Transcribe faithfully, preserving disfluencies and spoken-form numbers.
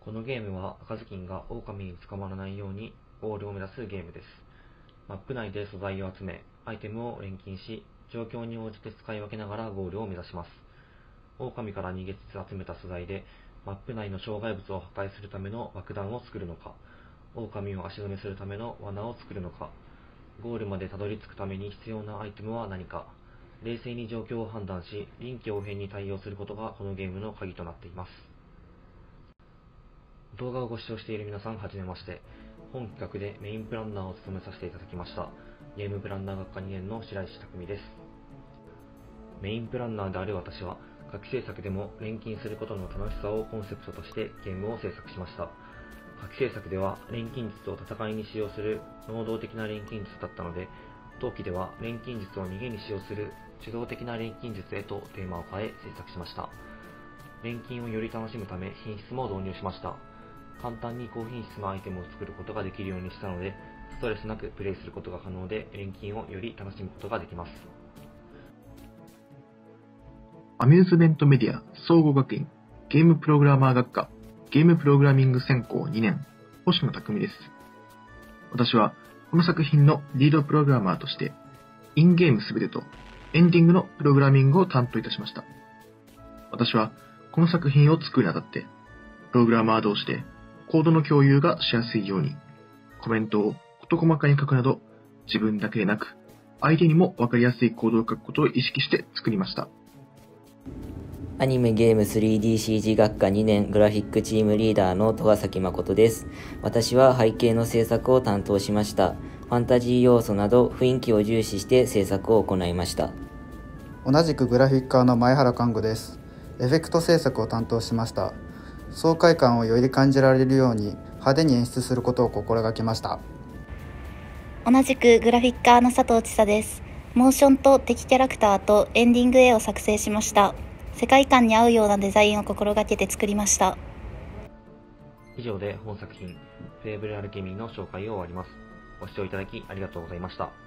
このゲームは赤ずきんが狼に捕まらないようにゴールを目指すゲームです。マップ内で素材を集め、アイテムを錬金し、状況に応じて使い分けながらゴールを目指します。狼から逃げつつ集めた素材で、マップ内の障害物を破壊するための爆弾を作るのか、狼を足止めするための罠を作るのか、ゴールまでたどり着くために必要なアイテムは何か、冷静に状況を判断し、臨機応変に対応することがこのゲームの鍵となっています。動画をご視聴している皆さん、はじめまして。本企画でメインプランナーを務めさせていただきました、ゲームプランナー学科にねんの白石匠です。メインプランナーである私は、夏季制作でも錬金することの楽しさをコンセプトとしてゲームを制作しました。夏季制作では錬金術を戦いに使用する能動的な錬金術だったので、冬季では錬金術を逃げに使用する受動的な錬金術へとテーマを変え制作しました。錬金をより楽しむため品質も導入しました。簡単に高品質なアイテムを作ることができるようにしたので、ストレスなくプレイすることが可能で、錬金をより楽しむことができます。 アミューズメントメディア総合学院ゲームプログラマー学科ゲームプログラミング専攻にねん、星野匠です。私はこの作品のリードプログラマーとして、インゲームすべてとエンディングのプログラミングを担当いたしました。私はこの作品を作るにあたって、プログラマー同士でコードの共有がしやすいように、コメントを事細かに書くなど、自分だけでなく、相手にも分かりやすいコードを書くことを意識して作りました。 アニメゲーム スリーディーシージー 学科にねんグラフィックチームリーダーの戸ヶ崎誠です。私は背景の制作を担当しました。ファンタジー要素など雰囲気を重視して制作を行いました。 同じくグラフィッカーの前原寛吾です。エフェクト制作を担当しました。爽快感をより感じられるように派手に演出することを心がけました。 同じくグラフィッカーの佐藤千沙です。モーションと敵キャラクターとエンディング絵を作成しました。世界観に合うようなデザインを心がけて作りました。 以上で本作品、フェーブルアルケミーの紹介を終わります。ご視聴いただきありがとうございました。